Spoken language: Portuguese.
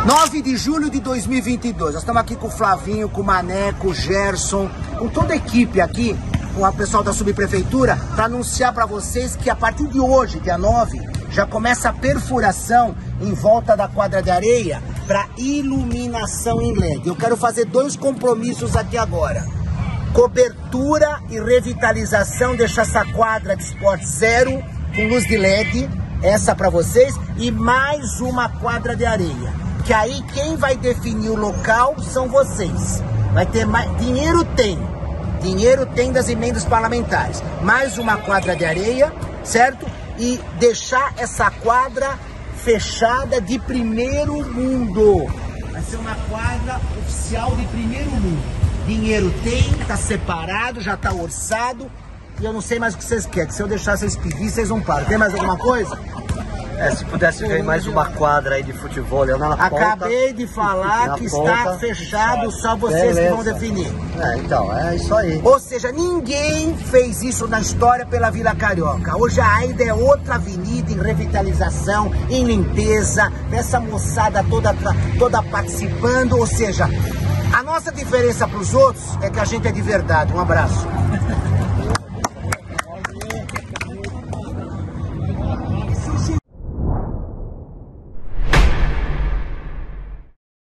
9 de julho de 2022, nós estamos aqui com o Flavinho, com o Mané, com o Gerson, com toda a equipe aqui, com o pessoal da subprefeitura, para anunciar para vocês que a partir de hoje, dia 9, já começa a perfuração em volta da quadra de areia para iluminação em LED. Eu quero fazer 2 compromissos aqui agora. Cobertura e revitalização, deixar essa quadra de esporte zero, com luz de LED, essa para vocês, e mais uma quadra de areia. Que aí quem vai definir o local são vocês. Vai ter mais... Dinheiro tem das emendas parlamentares. Mais uma quadra de areia, certo? E deixar essa quadra fechada de primeiro mundo. Vai ser uma quadra oficial de primeiro mundo. Dinheiro tem, tá separado, já tá orçado. E eu não sei mais o que vocês querem. Que se eu deixar vocês pedir, vocês não param. Tem mais alguma coisa? Se pudesse ver mais uma quadra aí de futebol, acabei de falar que está fechado, só vocês que vão definir. Então, é isso aí. Ou seja, ninguém fez isso na história pela Vila Carioca. Hoje a AIDA é outra avenida em revitalização, em limpeza, essa moçada toda participando. Ou seja, a nossa diferença para os outros é que a gente é de verdade. Um abraço.